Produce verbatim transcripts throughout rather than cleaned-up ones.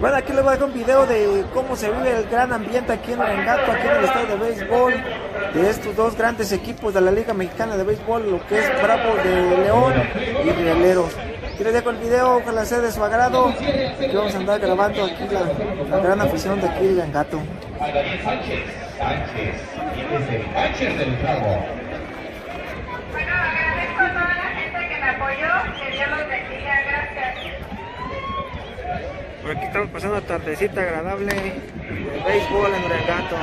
Bueno, aquí les voy a dejar un video de cómo se vive el gran ambiente aquí en Uriangato, aquí en el estadio de béisbol, de estos dos grandes equipos de la Liga Mexicana de Béisbol, lo que es Bravos de León y Rieleros. Aquí les dejo el video, ojalá sea de su agrado. Aquí vamos a andar grabando aquí la, la gran afición de aquí de Uriangato. Bueno, agradezco a toda la gente que me apoyó, que Dios los bendiga, gracias. Por aquí estamos pasando una tardecita agradable de béisbol en Uriangato.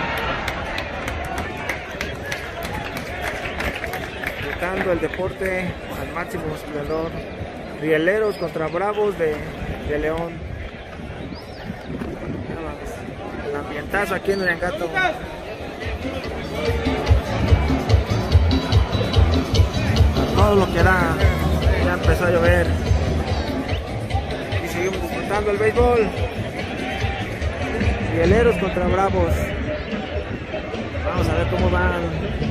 Disfrutando el deporte al máximo esplendor. Rieleros contra Bravos de, de León. El ambientazo aquí en Uriangato. Todo lo que da, ya empezó a llover. Y seguimos disfrutando el béisbol. Rieleros contra Bravos. Vamos a ver cómo van.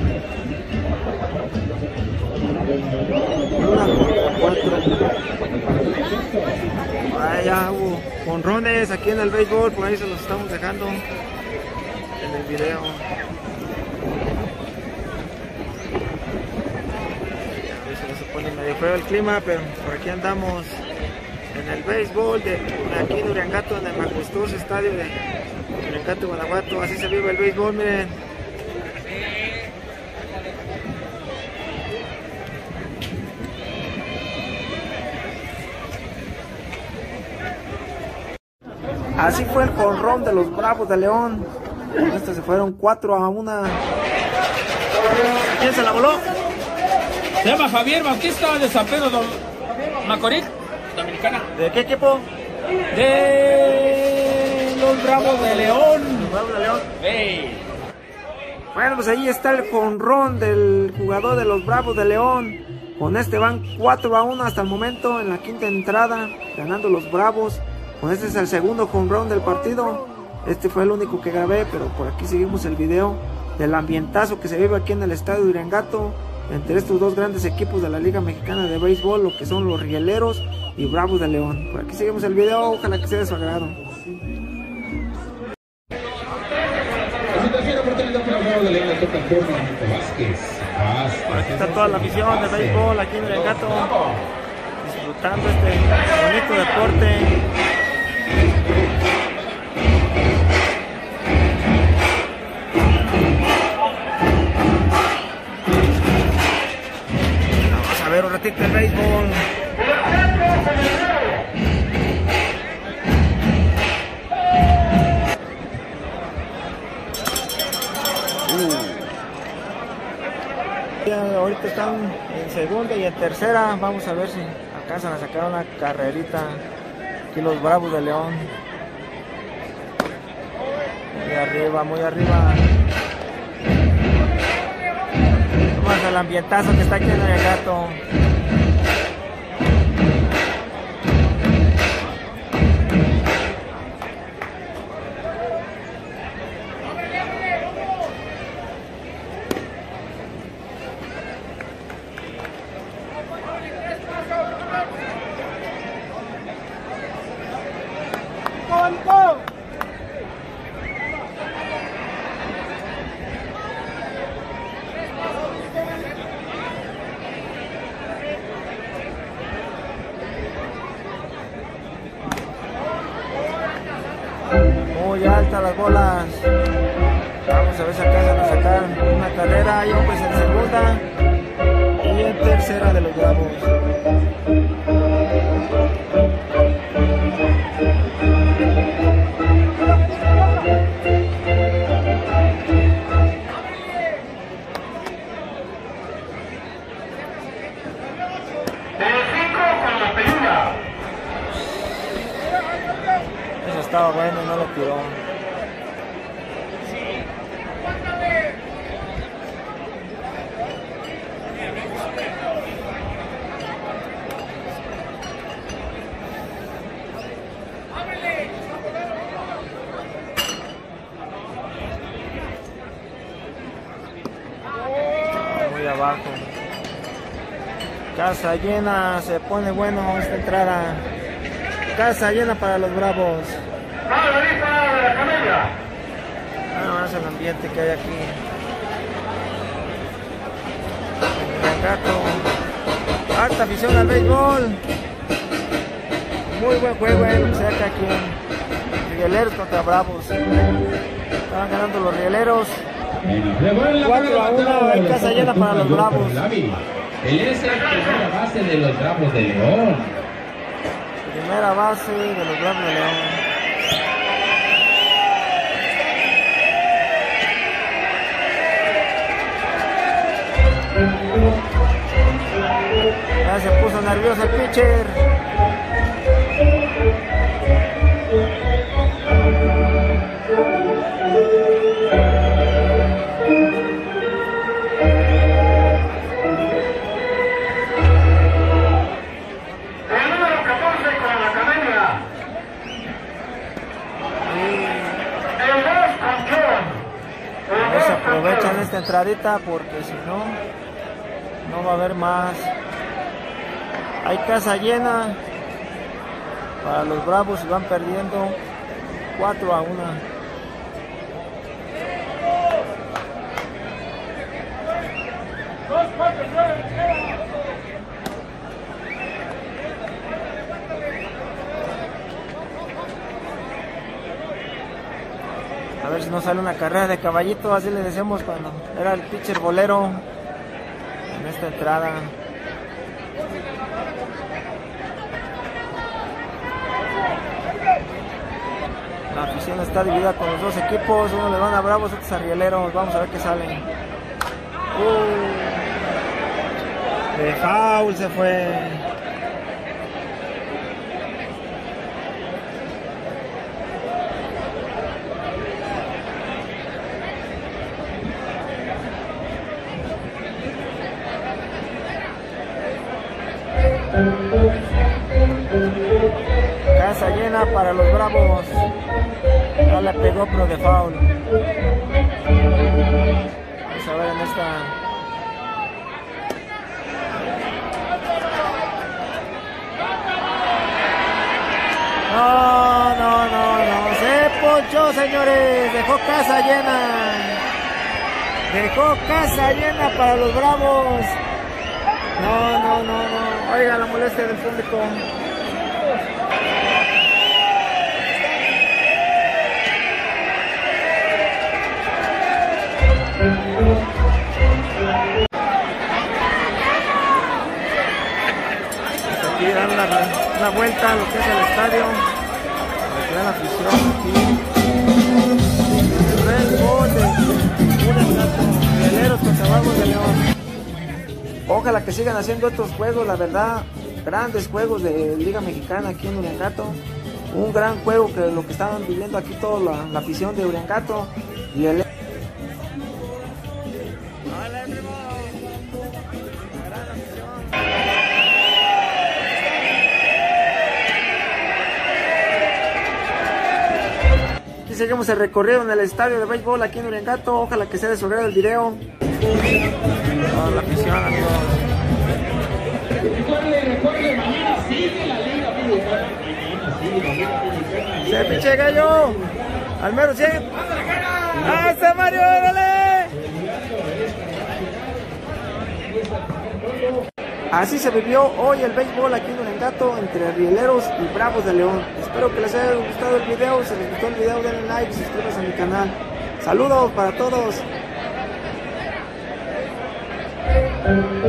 Una contra cuatro. Ah, ya hubo jonrones aquí en el béisbol, por ahí se los estamos dejando en el video. Se pone medio feo el clima, pero por aquí andamos en el béisbol de aquí en Uriangato, en el majestuoso estadio de Uriangato, Guanajuato. Así se vive el béisbol, miren. Así fue el jonrón de los Bravos de León. Con este se fueron cuatro a una. ¿Quién se la voló? Se llama Javier Bautista de San Pedro Dom... Macorís, Dominicana. ¿De qué equipo? De los Bravos de León. Los Bravos de León. Hey. Bueno, pues ahí está el jonrón del jugador de los Bravos de León. Con este van cuatro a uno hasta el momento en la quinta entrada, ganando los Bravos. Con este es el segundo jonrón del partido. Este fue el único que grabé, pero por aquí seguimos el video del ambientazo que se vive aquí en el estadio de Uriangato entre estos dos grandes equipos de la Liga Mexicana de Béisbol, lo que son los Rieleros y Bravos de León. Por aquí seguimos el video, ojalá que sea de su agrado. Por aquí está toda la afición de béisbol aquí en Uriangato, disfrutando este bonito deporte. Vamos a ver un ratito el béisbol. Uh. Ahorita están en segunda y en tercera. Vamos a ver si alcanzan a sacar una carrerita aquí los Bravos de León. Muy arriba, muy arriba. Vamos al ambientazo que está aquí en Uriangato. Muy altas las bolas. Vamos a ver si alcanzan a sacar una carrera. Hay hombres en segunda y en tercera de los Bravos. Eso estaba bueno y no lo tiró. Muy abajo. Casa llena, se pone bueno esta entrada. casa llena para los Bravos. Ah, es el ambiente que hay aquí. Gato. Alta afición al béisbol. Muy buen juego, eh, lo que sea que aquí en Rieleros contra Bravos. Estaban ganando los Rieleros. cuatro a uno, hay casa llena para los Bravos. Él es el primera base de los Bravos de León. Primera base de los Bravos de León. Ya se puso nervioso el pitcher. Aprovechan esta entradita porque si no, no va a haber más. Hay casa llena para los Bravos y van perdiendo cuatro a uno. A ver si no sale una carrera de caballito, así le decíamos cuando era el pitcher bolero en esta entrada. La afición está dividida con los dos equipos, uno le van a Bravos, otros a Rieleros. Vamos a ver qué sale. Uh, de foul se fue. Casa llena para los Bravos. Ya le pegó pero de foul. Vamos a ver en esta. No, no, no, no. Se ponchó, señores. Dejó casa llena. Dejó casa llena para los Bravos. No, no, no, no. Oiga la molestia del público. Aquí dan una, una vuelta a lo que es el estadio. Para que vean la afición aquí. El gol de Rieleros contra Bravos de León. Ojalá que sigan haciendo estos juegos, la verdad, grandes juegos de Liga Mexicana aquí en Uriangato. Un gran juego que lo que estaban viviendo aquí toda la, la afición de Uriangato. Y el... Aquí seguimos el recorrido en el estadio de béisbol aquí en Uriangato. Ojalá que sea de su agrado el video. Toda la afición, amigos. Se pinche gallo. Al mero cien. ¡Hasta Mario! ¡Órale! Así se vivió hoy el béisbol aquí en Uriangato entre Rieleros y Bravos de León. Espero que les haya gustado el video. Si les gustó el video, denle like y suscríbanse a mi canal. Saludos para todos.